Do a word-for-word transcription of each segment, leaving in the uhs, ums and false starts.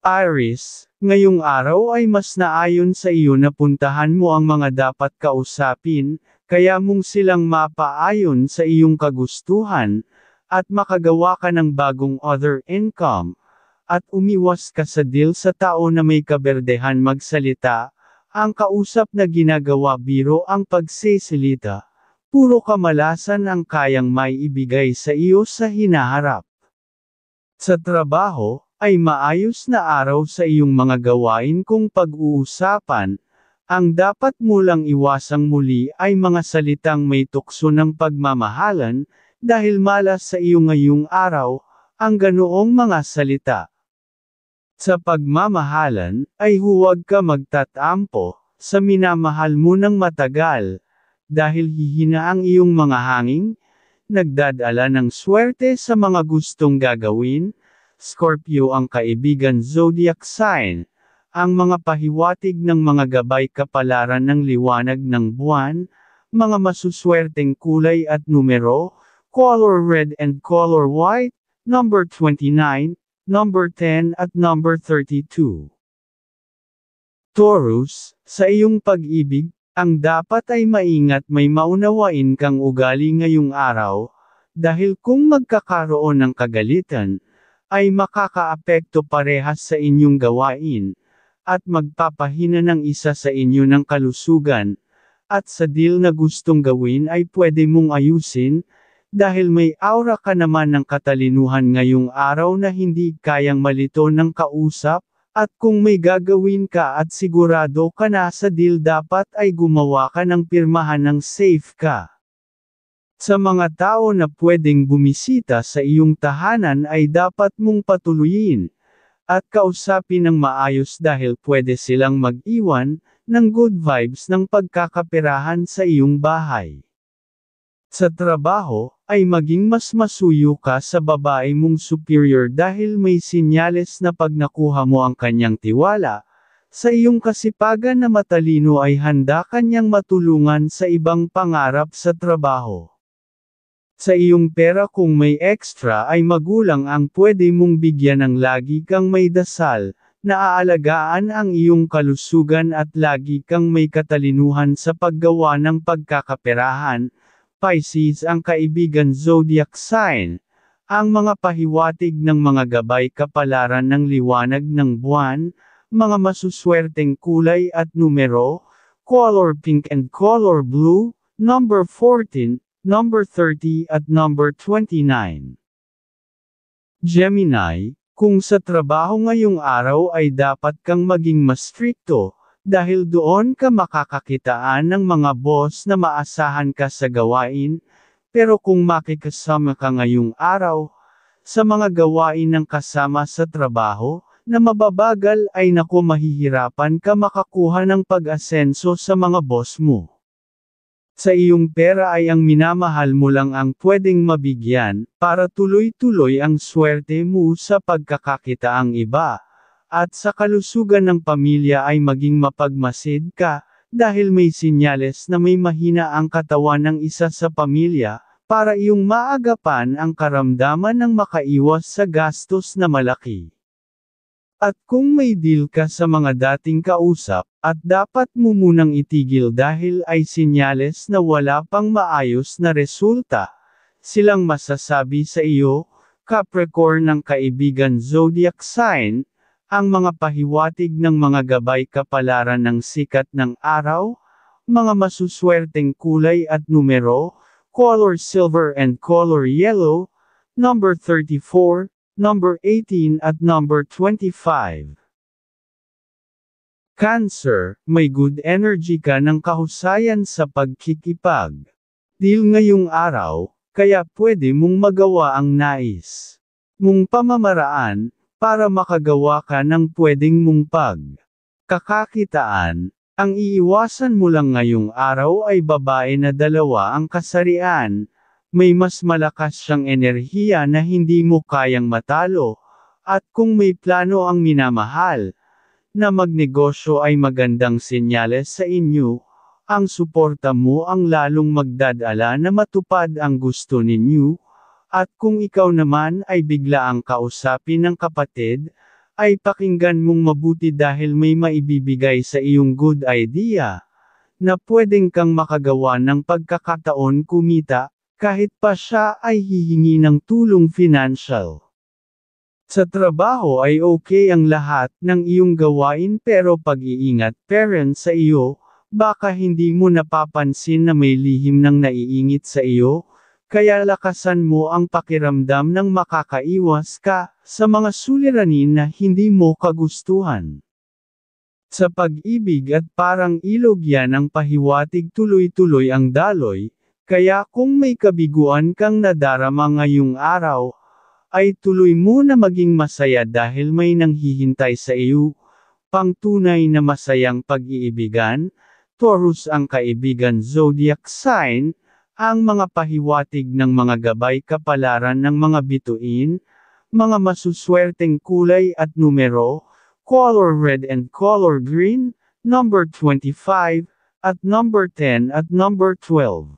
Aries, ngayong araw ay mas naayon sa iyo na puntahan mo ang mga dapat kausapin, kaya mong silang mapaayon sa iyong kagustuhan, at makagawa ka ng bagong other income, at umiwas ka sa deal sa tao na may kaberdehan magsalita, ang kausap na ginagawa biro ang pagseselita, puro kamalasan ang kayang maibigay sa iyo sa hinaharap. Sa trabaho, ay maayos na araw sa iyong mga gawain kung pag-uusapan, ang dapat mo lang iwasang muli ay mga salitang may tukso ng pagmamahalan, dahil malas sa iyo ngayong araw, ang ganoong mga salita. Sa pagmamahalan, ay huwag ka magtatampo, sa minamahal mo ng matagal, dahil hihina ang iyong mga hangin, nagdadala ng swerte sa mga gustong gagawin. Scorpio ang kaibigan zodiac sign, ang mga pahiwatig ng mga gabay kapalaran ng liwanag ng buwan, mga masuswerteng kulay at numero, color red and color white, number twenty-nine, number ten at number thirty-two. Taurus, sa iyong pag-ibig, ang dapat ay maingat may maunawain kang ugali ngayong araw, dahil kung magkakaroon ng kagalitan, ay makakaapekto parehas sa inyong gawain, at magpapahina ng isa sa inyo ng kalusugan, at sa deal na gustong gawin ay pwede mong ayusin, dahil may aura ka naman ng katalinuhan ngayong araw na hindi kayang malito ng kausap, at kung may gagawin ka at sigurado ka na sa deal dapat ay gumawa ka ng pirmahan ng safe ka. Sa mga tao na pwedeng bumisita sa iyong tahanan ay dapat mong patuloyin, at kausapin ng maayos dahil pwede silang mag-iwan, ng good vibes ng pagkakaperahan sa iyong bahay. Sa trabaho, ay maging mas masuyo ka sa babae mong superior dahil may sinyales na pag nakuha mo ang kanyang tiwala, sa iyong kasipagan na matalino ay handa kanyang matulungan sa ibang pangarap sa trabaho. Sa iyong pera kung may extra ay magulang ang pwede mong bigyan ng lagi kang may dasal, naaalagaan ang iyong kalusugan at lagi kang may katalinuhan sa paggawa ng pagkakaperahan. Pisces ang kaibigan zodiac sign, ang mga pahiwatig ng mga gabay kapalaran ng liwanag ng buwan, mga masuswerteng kulay at numero, color pink and color blue, number fourteen, number thirty at number twenty-nine. Gemini, kung sa trabaho ngayong araw ay dapat kang maging mas strikto, dahil doon ka makakakitaan ng mga boss na maasahan ka sa gawain, pero kung makikasama ka ngayong araw, sa mga gawain ng kasama sa trabaho, na mababagal ay naku mahihirapan ka makakuha ng pag-asenso sa mga boss mo. Sa iyong pera ay ang minamahal mo lang ang pwedeng mabigyan, para tuloy-tuloy ang swerte mo sa pagkakakitaang iba, at sa kalusugan ng pamilya ay maging mapagmasid ka, dahil may sinyales na may mahina ang katawan ng isa sa pamilya, para iyong maagapan ang karamdaman ng makaiwas sa gastos na malaki. At kung may deal ka sa mga dating kausap, at dapat mo munang itigil dahil ay sinyales na wala pang maayos na resulta, silang masasabi sa iyo, Capricorn ng kaibigan zodiac sign, ang mga pahiwatig ng mga gabay kapalaran ng sikat ng araw, mga masuswerteng kulay at numero, color silver and color yellow, number thirty-four, number eighteen at number twenty-five. Cancer, may good energy ka ng kahusayan sa pagkikipag. Deal ngayong araw, kaya pwede mong magawa ang nais mong pamamaraan, para makagawa ka ng pwedeng mong pag kakakitaan. Ang iiwasan mo lang ngayong araw ay babae na dalawa ang kasarian. May mas malakas siyang enerhiya na hindi mo kayang matalo, at kung may plano ang minamahal, na magnegosyo ay magandang senyales sa inyo, ang suporta mo ang lalong magdadala na matupad ang gusto ninyo, at kung ikaw naman ay bigla ang kausapin ng kapatid, ay pakinggan mong mabuti dahil may maibibigay sa iyong good idea, na pwedeng kang makagawa ng pagkakataon kumita, kahit pa siya ay hihingi ng tulong financial. Sa trabaho ay okay ang lahat ng iyong gawain pero pag-iingat parent sa iyo, baka hindi mo napapansin na may lihim ng naiingit sa iyo, kaya lakasan mo ang pakiramdam ng makakaiwas ka sa mga suliranin na hindi mo kagustuhan. Sa pag-ibig at parang ilog yan ang pahiwatig tuloy-tuloy ang daloy, kaya kung may kabiguan kang nadarama ngayong araw, ay tuloy mo na maging masaya dahil may nanghihintay sa iyo, pang tunay na masayang pag-iibigan. Taurus ang kaibigan zodiac sign, ang mga pahiwatig ng mga gabay kapalaran ng mga bituin, mga masuswerteng kulay at numero, color red and color green, number twenty-five, at number ten at number twelve.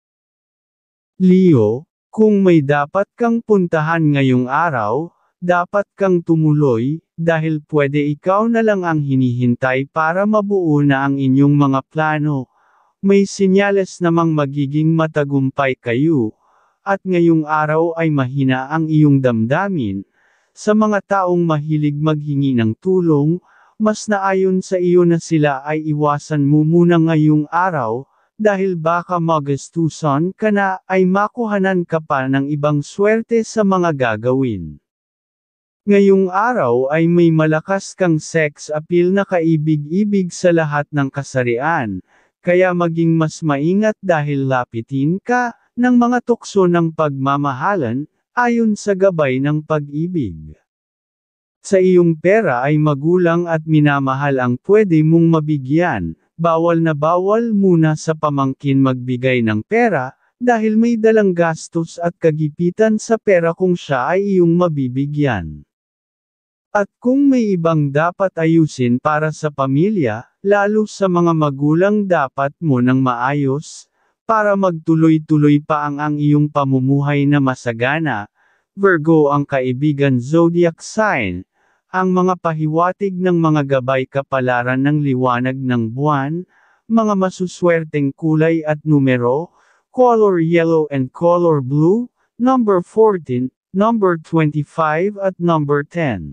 Leo, kung may dapat kang puntahan ngayong araw, dapat kang tumuloy, dahil pwede ikaw na lang ang hinihintay para mabuo na ang inyong mga plano. May sinyales namang magiging matagumpay kayo, at ngayong araw ay mahina ang iyong damdamin. Sa mga taong mahilig maghingi ng tulong, mas naayon sa iyo na sila ay iwasan mo muna ngayong araw, dahil baka magastusan ka na ay makuhanan ka pa ng ibang swerte sa mga gagawin. Ngayong araw ay may malakas kang sex appeal na kaibig-ibig sa lahat ng kasarian, kaya maging mas maingat dahil lapitin ka ng mga tukso ng pagmamahalan, ayon sa gabay ng pag-ibig. Sa iyong pera ay magulang at minamahal ang pwede mong mabigyan. Bawal na bawal muna sa pamangkin magbigay ng pera, dahil may dalang gastos at kagipitan sa pera kung siya ay iyong mabibigyan. At kung may ibang dapat ayusin para sa pamilya, lalo sa mga magulang dapat mo ng maayos, para magtuloy-tuloy pa ang ang iyong pamumuhay na masagana. Virgo ang kaibigan zodiac sign, ang mga pahiwatig ng mga gabay kapalaran ng liwanag ng buwan, mga masuswerteng kulay at numero, color yellow and color blue, number fourteen, number twenty-five at number ten.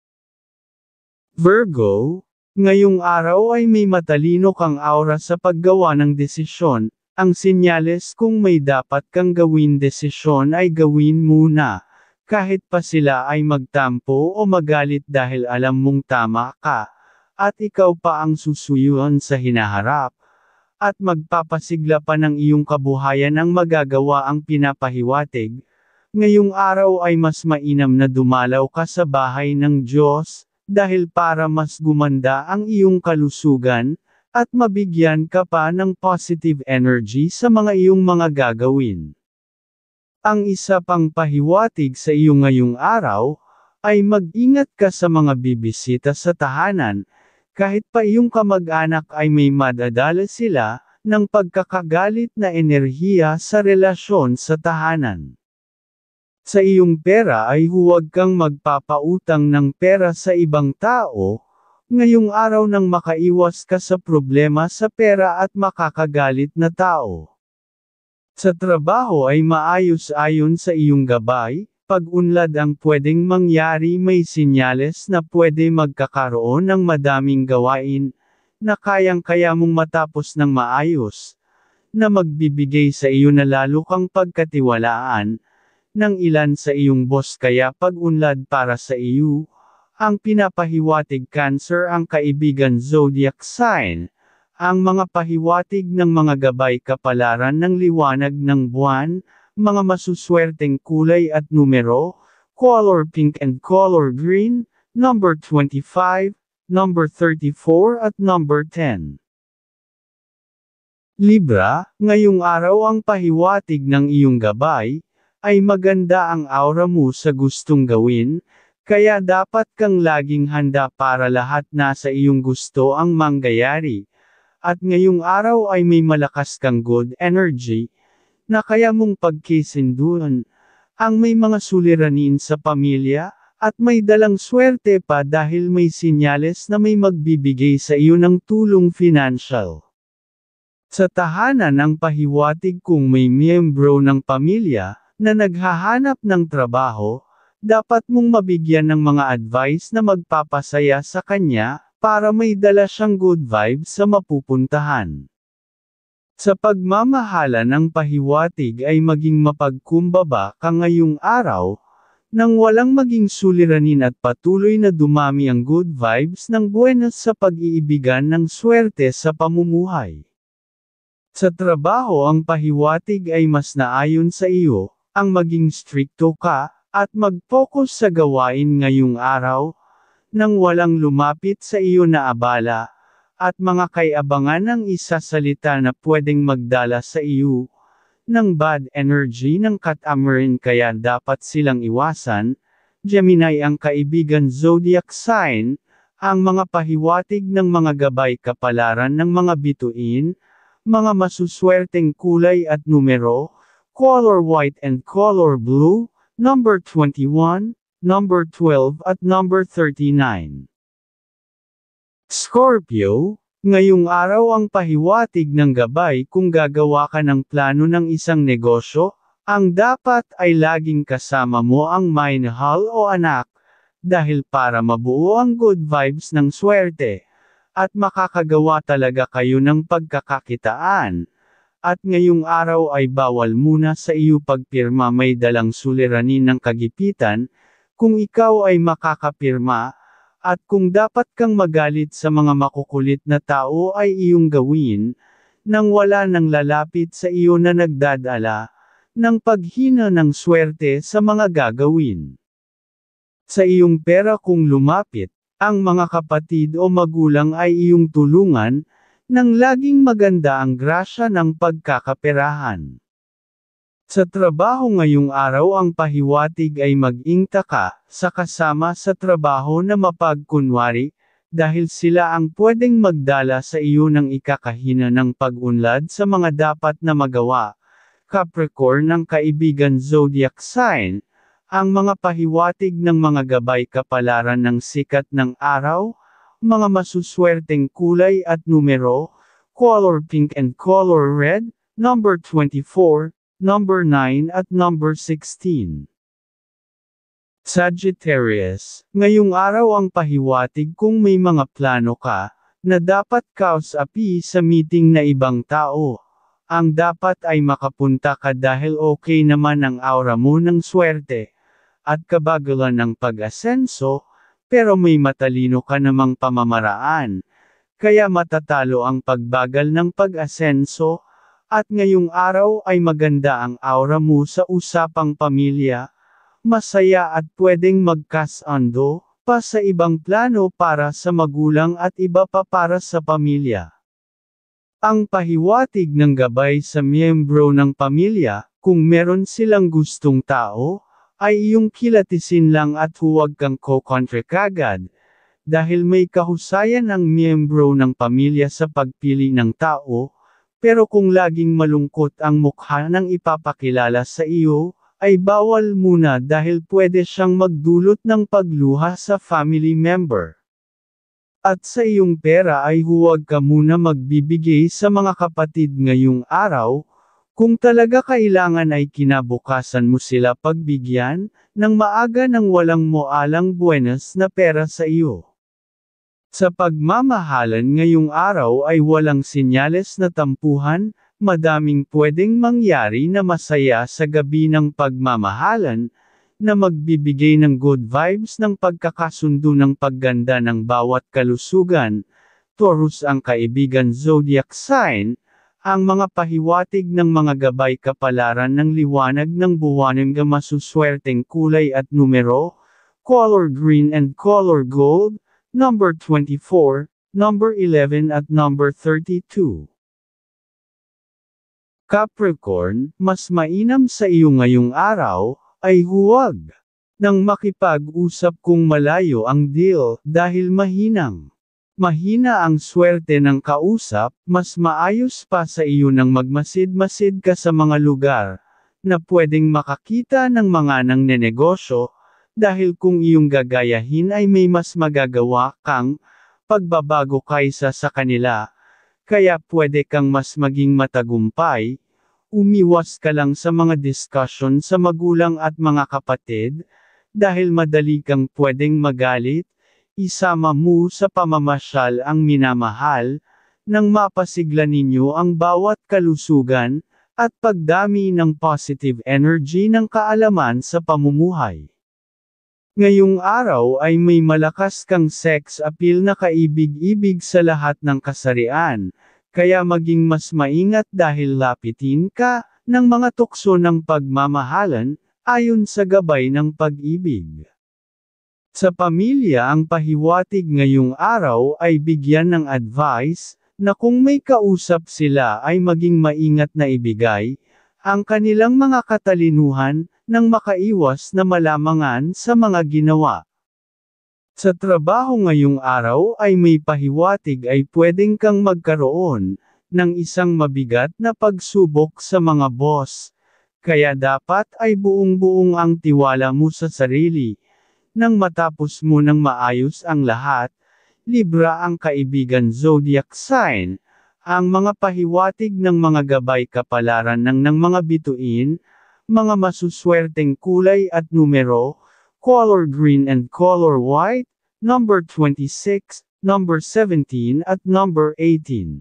Virgo, ngayong araw ay may matalino kang aura sa paggawa ng desisyon, ang sinyales kung may dapat kang gawin desisyon ay gawin muna. Kahit pa sila ay magtampo o magalit dahil alam mong tama ka, at ikaw pa ang susuyuan sa hinaharap, at magpapasigla pa ng iyong kabuhayan ang magagawa ang pinapahiwatig, ngayong araw ay mas mainam na dumalaw ka sa bahay ng Diyos, dahil para mas gumanda ang iyong kalusugan, at mabigyan ka pa ng positive energy sa mga iyong mga gagawin. Ang isa pang pahiwatig sa iyo ngayong araw, ay mag-ingat ka sa mga bibisita sa tahanan, kahit pa iyong kamag-anak ay may madadala sila, ng pagkakagalit na enerhiya sa relasyon sa tahanan. Sa iyong pera ay huwag kang magpapautang ng pera sa ibang tao, ngayong araw nang makaiwas ka sa problema sa pera at makakagalit na tao. Sa trabaho ay maayos ayon sa iyong gabay, pag-unlad ang pwedeng mangyari may sinyales na pwede magkakaroon ng madaming gawain, na kayang-kaya mong matapos ng maayos, na magbibigay sa iyo na lalo kang pagkatiwalaan, ng ilan sa iyong boss kaya pag-unlad para sa iyo, ang pinapahiwatig Cancer ang kaibigan zodiac sign, ang mga pahiwatig ng mga gabay kapalaran ng liwanag ng buwan, mga masuswerteng kulay at numero, color pink and color green, number twenty-five, number thirty-four at number ten. Libra, ngayong araw ang pahiwatig ng iyong gabay, ay maganda ang aura mo sa gustong gawin, kaya dapat kang laging handa para lahat nasa iyong gusto ang mangyayari. At ngayong araw ay may malakas kang good energy, na kaya mong pagkisinduhan, ang may mga suliranin sa pamilya, At may dalang swerte pa dahil may sinyales na may magbibigay sa iyo ng tulong financial. Sa tahanan ng pahiwatig kung may miyembro ng pamilya na naghahanap ng trabaho, dapat mong mabigyan ng mga advice na magpapasaya sa kanya, para may dala siyang good vibes sa mapupuntahan. Sa pagmamahala ng pahiwatig ay maging mapagkumbaba ka ngayong araw, nang walang maging suliranin at patuloy na dumami ang good vibes ng buenas sa pag-iibigan ng swerte sa pamumuhay. Sa trabaho ang pahiwatig ay mas naayon sa iyo, ang maging strikto ka, at mag-focus sa gawain ngayong araw, nang walang lumapit sa iyo na abala, at mga kaiabangan ng isa salita na pwedeng magdala sa iyo, ng bad energy ng catamaran kaya dapat silang iwasan. Gemini ang kaibigan zodiac sign, ang mga pahiwatig ng mga gabay kapalaran ng mga bituin, mga masuswerteng kulay at numero, color white and color blue, number twenty-one, number twelve at number thirty-nine. Scorpio, ngayong araw ang pahiwatig ng gabay kung gagawa ka ng plano ng isang negosyo, ang dapat ay laging kasama mo ang minahal o anak, dahil para mabuo ang good vibes ng swerte, at makakagawa talaga kayo ng pagkakakitaan. At ngayong araw ay bawal muna sa iyo pagpirma may dalang suliranin ng kagipitan, kung ikaw ay makakapirma, at kung dapat kang magalit sa mga makukulit na tao ay iyong gawin, nang wala nang lalapit sa iyo na nagdadala, ng paghina ng swerte sa mga gagawin. Sa iyong pera kung lumapit, ang mga kapatid o magulang ay iyong tulungan, nang laging maganda ang grasya ng pagkakaperahan. Sa trabaho ngayong araw ang pahiwatig ay mag-ingta ka, sa kasama sa trabaho na mapagkunwari, dahil sila ang pwedeng magdala sa iyo ng ikakahina ng pag-unlad sa mga dapat na magawa. Capricorn ng kaibigan zodiac sign, ang mga pahiwatig ng mga gabay kapalaran ng sikat ng araw, mga masuswerteng kulay at numero, color pink and color red, number twenty-four, number nine at number sixteen. Sagittarius, ngayong araw ang pahiwatig kung may mga plano ka, na dapat kausapi sa meeting na ibang tao. Ang dapat ay makapunta ka dahil okay naman ang aura mo ng swerte, at kabagalan ng pag-asenso, pero may matalino ka namang pamamaraan, kaya matatalo ang pagbagal ng pag-asenso. At ngayong araw ay maganda ang aura mo sa usapang pamilya, masaya at pwedeng magkasando, pa sa ibang plano para sa magulang at iba pa para sa pamilya. Ang pahiwatig ng gabay sa miyembro ng pamilya, kung meron silang gustong tao, ay iyong kilatisin lang at huwag kang kokontra kagad, dahil may kahusayan ang miyembro ng pamilya sa pagpili ng tao. Pero kung laging malungkot ang mukha ng ipapakilala sa iyo, ay bawal muna dahil pwede siyang magdulot ng pagluha sa family member. At sa iyong pera ay huwag ka muna magbibigay sa mga kapatid ngayong araw, kung talaga kailangan ay kinabukasan mo sila pagbigyan, ng maaga ng walang moalang buenas na pera sa iyo. Sa pagmamahalan ngayong araw ay walang sinyales na tampuhan, madaming pwedeng mangyari na masaya sa gabi ng pagmamahalan, na magbibigay ng good vibes ng pagkakasundo ng pagganda ng bawat kalusugan. Taurus ang kaibigan zodiac sign, ang mga pahiwatig ng mga gabay kapalaran ng liwanag ng buwanang masuswerteng kulay at numero, color green and color gold, number twenty-four, number eleven at number thirty-two. Capricorn, mas mainam sa iyo ngayong araw, ay huwag nang makipag-usap kung malayo ang deal, dahil mahinang. Mahina ang swerte ng kausap, mas maayos pa sa iyo nang magmasid-masid ka sa mga lugar, na pwedeng makakita ng mga nang nenegosyo, dahil kung iyong gagayahin ay may mas magagawa kang pagbabago kaysa sa kanila, kaya pwede kang mas maging matagumpay. Umiwas ka lang sa mga discussion sa magulang at mga kapatid, dahil madali kang pwedeng magalit. Isama mo sa pamamasyal ang minamahal, nang mapasigla ninyo ang bawat kalusugan, at pagdami ng positive energy ng kaalaman sa pamumuhay. Ngayong araw ay may malakas kang sex appeal na kaibig-ibig sa lahat ng kasarian, kaya maging mas maingat dahil lapitin ka ng mga tukso ng pagmamahalan, ayon sa gabay ng pag-ibig. Sa pamilya, ang pahiwatig ngayong araw ay bigyan ng advice, na kung may kausap sila ay maging maingat na ibigay ang kanilang mga katalinuhan, nang makaiwas na malamangan sa mga ginawa. Sa trabaho ngayong araw ay may pahiwatig ay pwedeng kang magkaroon ng isang mabigat na pagsubok sa mga boss, kaya dapat ay buong-buong ang tiwala mo sa sarili. Nang matapos mo ng maayos ang lahat, Libra ang kaibigan zodiac sign, ang mga pahiwatig ng mga gabay kapalaran ng ng mga bituin, mga masuswerteng kulay at numero, color green and color white, number twenty-six, number seventeen at number eighteen.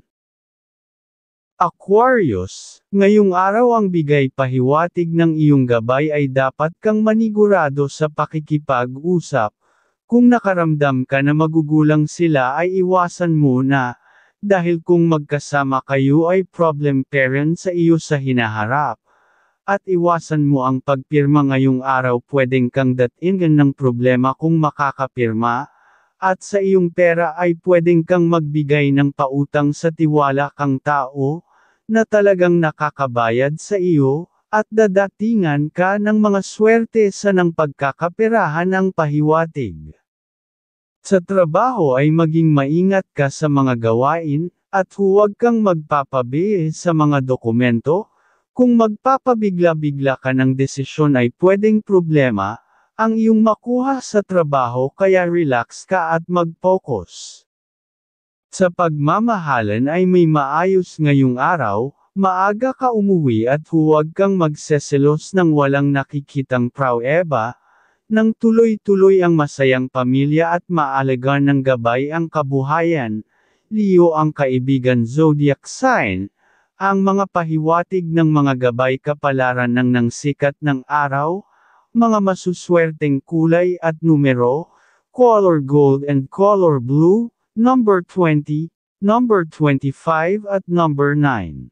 Aquarius, ngayong araw ang bigay pahiwatig ng iyong gabay ay dapat kang manigurado sa pakikipag-usap. Kung nakaramdam ka na magugulang sila ay iwasan muna, dahil kung magkasama kayo ay problem parent sa iyo sa hinaharap. At iwasan mo ang pagpirma ngayong araw, pwedeng kang datingan ng problema kung makakapirma. At sa iyong pera ay pwedeng kang magbigay ng pautang sa tiwala kang tao, na talagang nakakabayad sa iyo, at dadatingan ka ng mga swerte sa nang pagkakaperahan ng pahiwatig. Sa trabaho ay maging maingat ka sa mga gawain, at huwag kang magpapabihis sa mga dokumento. Kung magpapabigla-bigla ka ng desisyon ay pwedeng problema ang iyong makuha sa trabaho, kaya relax ka at mag-focus. Sa pagmamahalan ay may maayos ngayong araw, maaga ka umuwi at huwag kang magseselos ng walang nakikitang pruweba, nang tuloy-tuloy ang masayang pamilya at maalagaan ng gabay ang kabuhayan. Leo ang kaibigan zodiac sign, ang mga pahiwatig ng mga gabay kapalaran ng ng sikat ng araw, mga masuswerteng kulay at numero, color gold and color blue, number twenty, number twenty-five at number nine.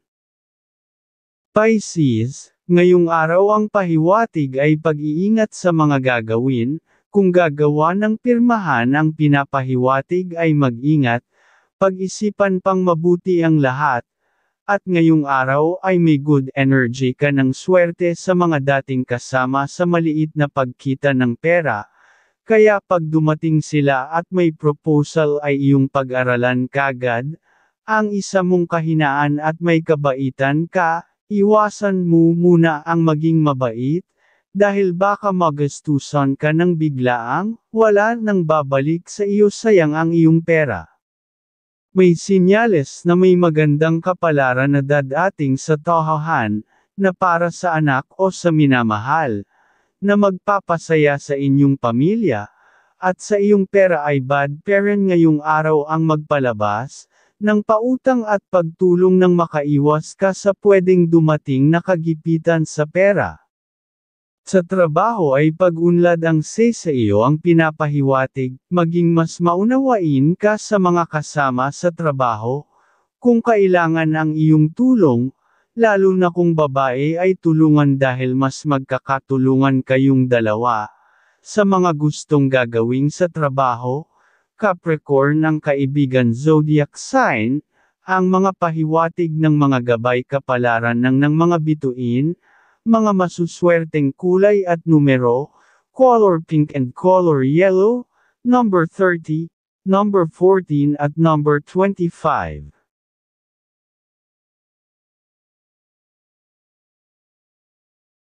Pisces, ngayong araw ang pahiwatig ay pag-iingat sa mga gagawin. Kung gagawa ng pirmahan ang pinapahiwatig ay mag-ingat, pag-isipan pang mabuti ang lahat. At ngayong araw ay may good energy ka ng swerte sa mga dating kasama sa maliit na pagkita ng pera. Kaya pag dumating sila at may proposal ay iyong pag-aralan kagad, ang isa mong kahinaan at may kabaitan ka, iwasan mo muna ang maging mabait, dahil baka magastusan ka ng biglaang, wala nang babalik sa iyo, sayang ang iyong pera. May sinyales na may magandang kapalaran na dadating sa tahanan, na para sa anak o sa minamahal, na magpapasaya sa inyong pamilya, at sa iyong pera ay bad parent ngayong araw ang magpalabas, ng pautang at pagtulong nang makaiwas ka sa pwedeng dumating na kagipitan sa pera. Sa trabaho ay pag-unlad ang say sa iyo ang pinapahiwatig, maging mas maunawain ka sa mga kasama sa trabaho, kung kailangan ang iyong tulong, lalo na kung babae ay tulungan dahil mas magkakatulungan kayong dalawa. Sa mga gustong gagawin sa trabaho, Capricorn ang kaibigan zodiac sign, ang mga pahiwatig ng mga gabay kapalaran ng ng mga bituin, mga masuswerteng kulay at numero, color pink and color yellow, number thirty, number fourteen at number twenty-five.